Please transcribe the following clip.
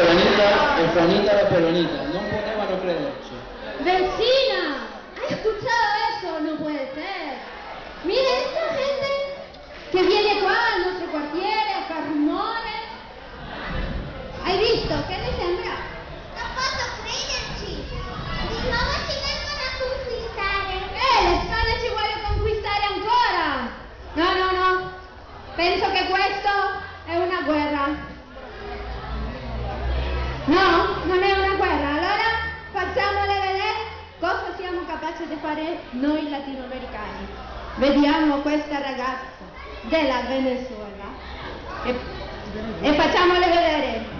Juanita la peronita, non potevano crederci. Vecina, ¿has escuchado eso? No puede ser. Mire, esta gente que viene qua al nostro quartiere a far rumore. Hai visto? Che ne sembra? Non posso crederci! Di nuovo ci vengono a conquistare! La Spagna ci vuole conquistare ancora! No. Penso che questo è una guerra. No, non è una guerra. Allora facciamole vedere cosa siamo capaci di fare noi latinoamericani. Vediamo questa ragazza della Venezuela e facciamole vedere.